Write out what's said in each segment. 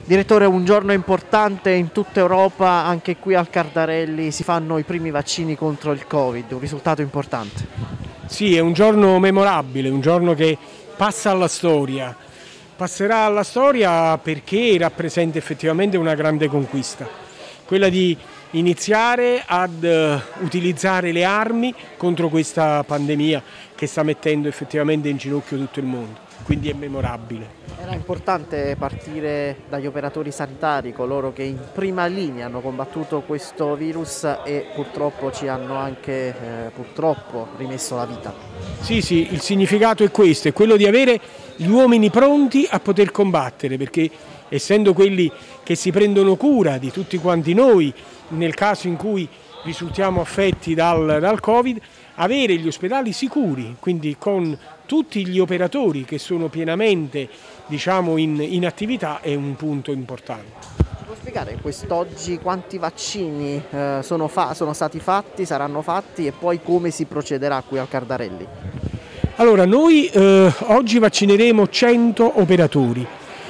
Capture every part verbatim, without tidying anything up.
Direttore, un giorno importante in tutta Europa, anche qui al Cardarelli si fanno i primi vaccini contro il Covid, un risultato importante. Sì, è un giorno memorabile, un giorno che passa alla storia. Passerà alla storia perché rappresenta effettivamente una grande conquista, quella di iniziare ad utilizzare le armi contro questa pandemia che sta mettendo effettivamente in ginocchio tutto il mondo, quindi è memorabile. Era importante partire dagli operatori sanitari, coloro che in prima linea hanno combattuto questo virus e purtroppo ci hanno anche eh, purtroppo rimesso la vita. Sì, sì, il significato è questo, è quello di avere gli uomini pronti a poter combattere, perché essendo quelli che si prendono cura di tutti quanti noi, nel caso in cui risultiamo affetti dal, dal Covid, avere gli ospedali sicuri, quindi con tutti gli operatori che sono pienamente diciamo, in, in attività, è un punto importante. Può spiegare quest'oggi quanti vaccini eh, sono, fa sono stati fatti, saranno fatti e poi come si procederà qui al Cardarelli? Allora, noi eh, oggi vaccineremo cento operatori.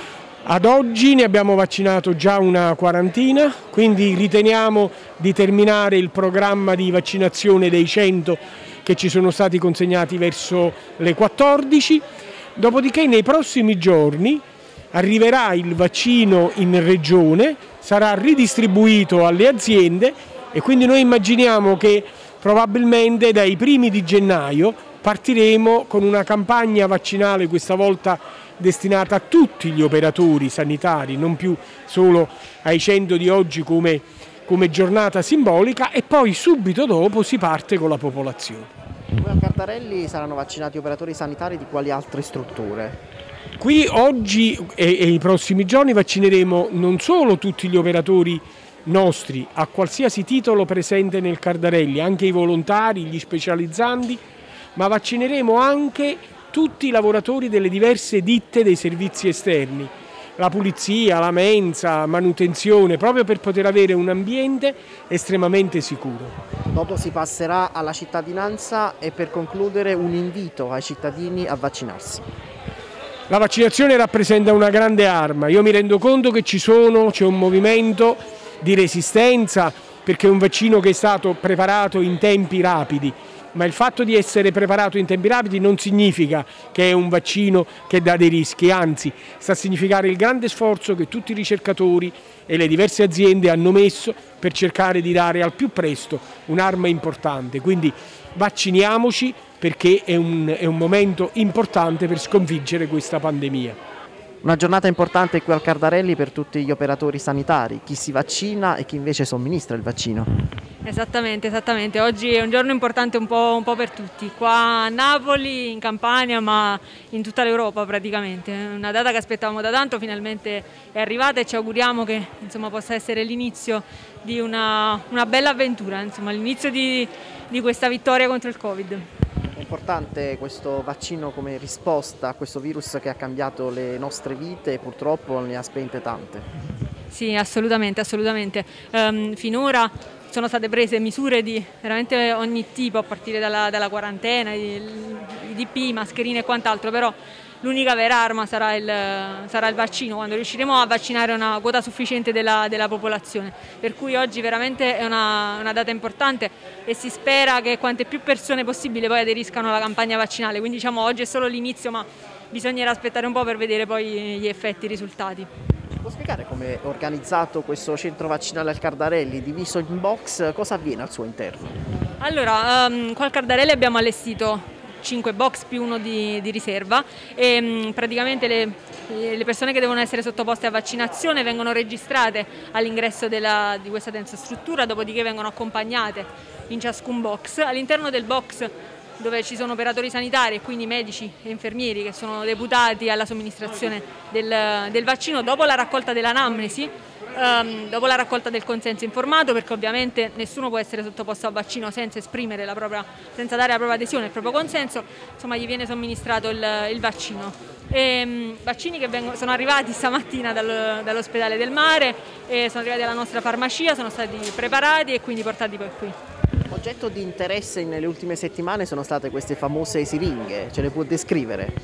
Ad oggi ne abbiamo vaccinato già una quarantina, quindi riteniamo di terminare il programma di vaccinazione dei cento che ci sono stati consegnati verso le quattordici, dopodiché nei prossimi giorni arriverà il vaccino in regione, sarà ridistribuito alle aziende e quindi noi immaginiamo che probabilmente dai primi di gennaio partiremo con una campagna vaccinale questa volta destinata a tutti gli operatori sanitari, non più solo ai cento di oggi come, come giornata simbolica, e poi subito dopo si parte con la popolazione. Qui al Cardarelli saranno vaccinati operatori sanitari di quali altre strutture? Qui oggi e, e i prossimi giorni vaccineremo non solo tutti gli operatori nostri a qualsiasi titolo presente nel Cardarelli, anche i volontari, gli specializzandi, ma vaccineremo anche tutti i lavoratori delle diverse ditte dei servizi esterni, la pulizia, la mensa, manutenzione, proprio per poter avere un ambiente estremamente sicuro. Dopo si passerà alla cittadinanza e per concludere un invito ai cittadini a vaccinarsi. La vaccinazione rappresenta una grande arma, io mi rendo conto che ci sono, c'è un movimento di resistenza perché è un vaccino che è stato preparato in tempi rapidi, ma il fatto di essere preparato in tempi rapidi non significa che è un vaccino che dà dei rischi, anzi sta a significare il grande sforzo che tutti i ricercatori e le diverse aziende hanno messo per cercare di dare al più presto un'arma importante, quindi vacciniamoci perché è un, è un momento importante per sconfiggere questa pandemia. Una giornata importante qui al Cardarelli per tutti gli operatori sanitari, chi si vaccina e chi invece somministra il vaccino. Esattamente, esattamente. Oggi è un giorno importante un po', un po' per tutti, qua a Napoli, in Campania, ma in tutta l'Europa praticamente. È una data che aspettavamo da tanto, finalmente è arrivata e ci auguriamo che insomma, possa essere l'inizio di una, una bella avventura, l'inizio di, di questa vittoria contro il Covid. È importante questo vaccino come risposta a questo virus che ha cambiato le nostre vite e purtroppo ne ha spente tante. Sì, assolutamente, assolutamente. Um, finora sono state prese misure di veramente ogni tipo, a partire dalla, dalla quarantena, i, i D P, mascherine e quant'altro, però l'unica vera arma sarà il, sarà il vaccino, quando riusciremo a vaccinare una quota sufficiente della, della popolazione. Per cui oggi veramente è una, una data importante e si spera che quante più persone possibile poi aderiscano alla campagna vaccinale. Quindi diciamo oggi è solo l'inizio, ma bisognerà aspettare un po' per vedere poi gli effetti, i risultati. Può spiegare come è organizzato questo centro vaccinale al Cardarelli, diviso in box, cosa avviene al suo interno? Allora, um, qua al Cardarelli abbiamo allestito cinque box più uno di, di riserva e um, praticamente le, le persone che devono essere sottoposte a vaccinazione vengono registrate all'ingresso di questa densa struttura, dopodiché vengono accompagnate in ciascun box. All'interno del box, dove ci sono operatori sanitari e quindi medici e infermieri che sono deputati alla somministrazione del, del vaccino, dopo la raccolta dell'anamnesi, um, dopo la raccolta del consenso informato, perché ovviamente nessuno può essere sottoposto a vaccino senza esprimere la propria, senza dare la propria adesione e il proprio consenso, insomma gli viene somministrato il, il vaccino. E, um, vaccini che vengono, sono arrivati stamattina dal, dall'ospedale del Mare, e sono arrivati alla nostra farmacia, sono stati preparati e quindi portati poi qui. Oggetto di interesse nelle ultime settimane sono state queste famose siringhe, ce le può descrivere?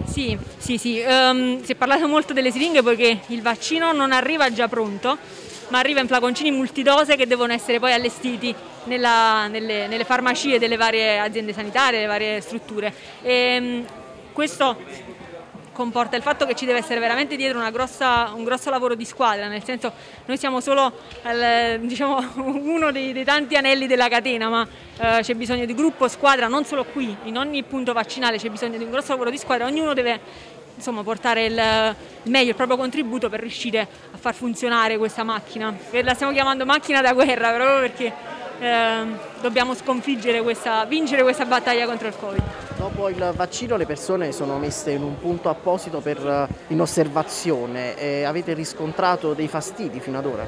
Sì, sì, sì. Um, si è parlato molto delle siringhe poiché il vaccino non arriva già pronto, ma arriva in flaconcini multidose che devono essere poi allestiti nella, nelle, nelle farmacie delle varie aziende sanitarie, delle varie strutture. E, um, questo comporta il fatto che ci deve essere veramente dietro una grossa, un grosso lavoro di squadra, nel senso noi siamo solo al, diciamo, uno dei, dei tanti anelli della catena, ma eh, c'è bisogno di gruppo, squadra, non solo qui, in ogni punto vaccinale c'è bisogno di un grosso lavoro di squadra, ognuno deve insomma, portare il, il meglio, il proprio contributo per riuscire a far funzionare questa macchina. La stiamo chiamando macchina da guerra proprio perché eh, dobbiamo sconfiggere questa, vincere questa battaglia contro il Covid. Dopo il vaccino le persone sono messe in un punto apposito per, in osservazione. E avete riscontrato dei fastidi fino ad ora?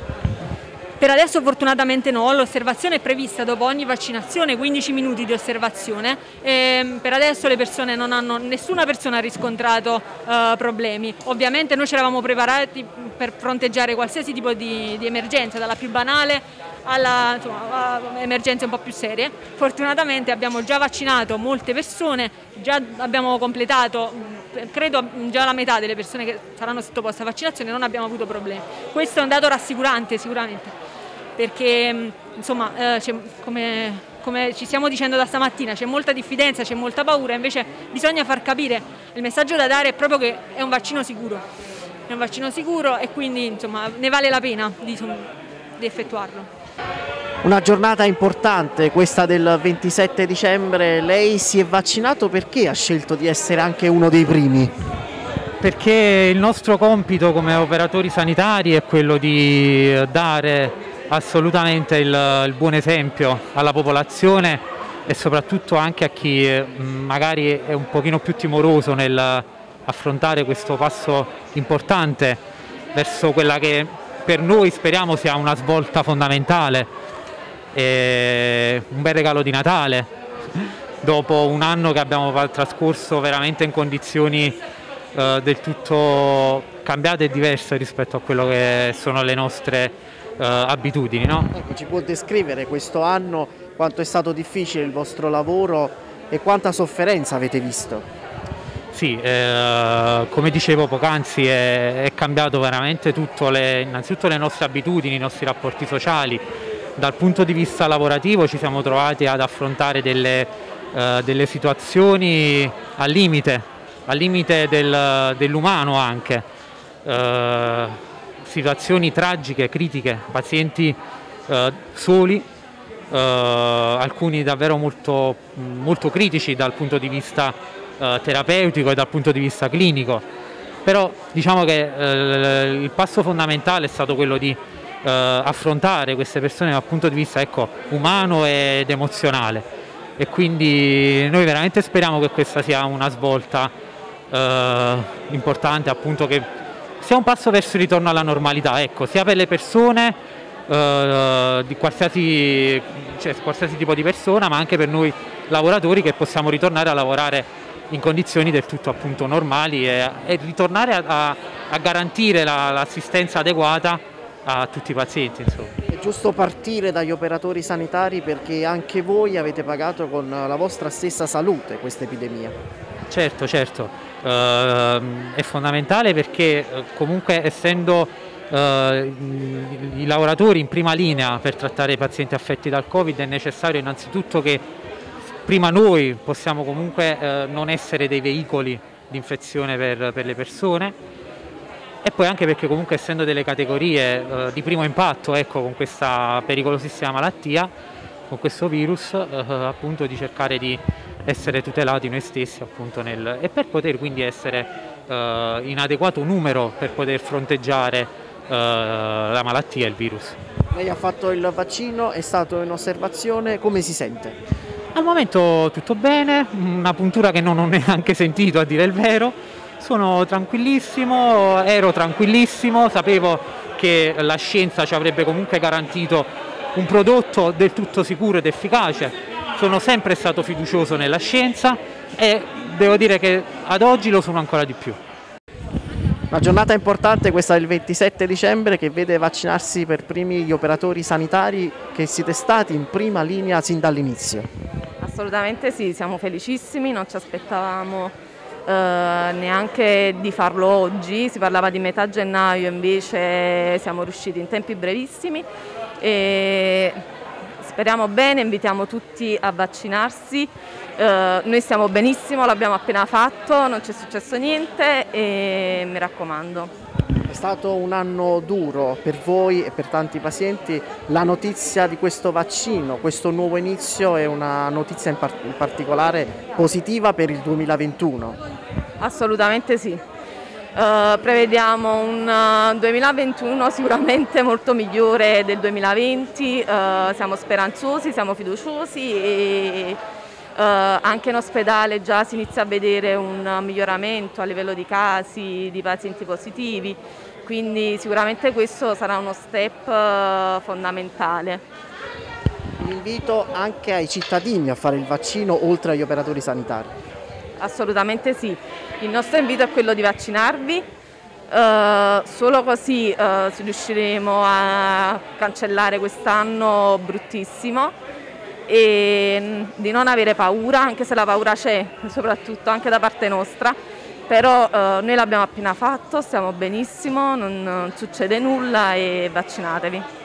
Per adesso fortunatamente no, l'osservazione è prevista dopo ogni vaccinazione, quindici minuti di osservazione. E per adesso le persone non hanno, nessuna persona ha riscontrato uh, problemi. Ovviamente noi ci eravamo preparati per fronteggiare qualsiasi tipo di, di emergenza, dalla più banale alla insomma, a emergenze un po' più serie. Fortunatamente abbiamo già vaccinato molte persone, già abbiamo completato, credo già la metà delle persone che saranno sottoposte a vaccinazione, non abbiamo avuto problemi. Questo è un dato rassicurante sicuramente, perché insomma, eh, come, come ci stiamo dicendo da stamattina, c'è molta diffidenza, c'è molta paura, invece bisogna far capire, il messaggio da dare è proprio che è un vaccino sicuro, è un vaccino sicuro e quindi insomma, ne vale la pena di, di effettuarlo. Una giornata importante, questa del ventisette dicembre. Lei si è vaccinato, perché ha scelto di essere anche uno dei primi? Perché il nostro compito come operatori sanitari è quello di dare assolutamente il, il buon esempio alla popolazione e soprattutto anche a chi magari è un pochino più timoroso nel affrontare questo passo importante verso quella che per noi speriamo sia una svolta fondamentale. E un bel regalo di Natale dopo un anno che abbiamo trascorso veramente in condizioni eh, del tutto cambiate e diverse rispetto a quello che sono le nostre eh, abitudini, no? Ecco, ci può descrivere questo anno, quanto è stato difficile il vostro lavoro e quanta sofferenza avete visto? Sì, eh, come dicevo poc'anzi è, è cambiato veramente tutto, le, innanzitutto le nostre abitudini, i nostri rapporti sociali. Dal punto di vista lavorativo ci siamo trovati ad affrontare delle, uh, delle situazioni al limite, al limite del, dell'umano anche, uh, situazioni tragiche, critiche, pazienti uh, soli, uh, alcuni davvero molto, molto critici dal punto di vista uh, terapeutico e dal punto di vista clinico. Però diciamo che uh, il passo fondamentale è stato quello di Uh, affrontare queste persone dal punto di vista ecco, umano ed emozionale, e quindi noi veramente speriamo che questa sia una svolta uh, importante, appunto, che sia un passo verso il ritorno alla normalità, ecco, sia per le persone uh, di qualsiasi, cioè, qualsiasi tipo di persona, ma anche per noi lavoratori, che possiamo ritornare a lavorare in condizioni del tutto appunto normali e, e ritornare a, a, a garantire la, l'assistenza adeguata a tutti i pazienti. Insomma. È giusto partire dagli operatori sanitari, perché anche voi avete pagato con la vostra stessa salute questa epidemia. Certo, certo, uh, è fondamentale perché comunque essendo uh, i lavoratori in prima linea per trattare i pazienti affetti dal Covid è necessario innanzitutto che prima noi possiamo comunque uh, non essere dei veicoli di infezione per, per le persone, e poi anche perché comunque essendo delle categorie eh, di primo impatto ecco, con questa pericolosissima malattia, con questo virus, eh, appunto di cercare di essere tutelati noi stessi appunto nel, e per poter quindi essere eh, in adeguato numero per poter fronteggiare eh, la malattia e il virus. Lei ha fatto il vaccino, è stato in osservazione, come si sente? Al momento tutto bene, una puntura che non ho neanche sentito a dire il vero. Sono tranquillissimo, ero tranquillissimo, sapevo che la scienza ci avrebbe comunque garantito un prodotto del tutto sicuro ed efficace. Sono sempre stato fiducioso nella scienza e devo dire che ad oggi lo sono ancora di più. Una giornata importante questa del ventisette dicembre, che vede vaccinarsi per primi gli operatori sanitari, che siete stati in prima linea sin dall'inizio. Assolutamente sì, siamo felicissimi, non ci aspettavamo eh, neanche di farlo oggi, si parlava di metà gennaio, invece siamo riusciti in tempi brevissimi e speriamo bene, invitiamo tutti a vaccinarsi. Uh, noi stiamo benissimo, l'abbiamo appena fatto, non c'è successo niente e mi raccomando. È stato un anno duro per voi e per tanti pazienti. La notizia di questo vaccino, questo nuovo inizio, è una notizia in, par in particolare positiva per il duemilaventuno? Assolutamente sì. Uh, prevediamo un uh, duemilaventuno sicuramente molto migliore del duemilaventi, uh, siamo speranzosi, siamo fiduciosi e uh, anche in ospedale già si inizia a vedere un miglioramento a livello di casi, di pazienti positivi, quindi sicuramente questo sarà uno step uh, fondamentale. Un invito anche ai cittadini a fare il vaccino oltre agli operatori sanitari. Assolutamente sì, il nostro invito è quello di vaccinarvi, uh, solo così uh, riusciremo a cancellare quest'anno bruttissimo e di non avere paura, anche se la paura c'è, soprattutto anche da parte nostra, però uh, noi l'abbiamo appena fatto, stiamo benissimo, non, non succede nulla e vaccinatevi.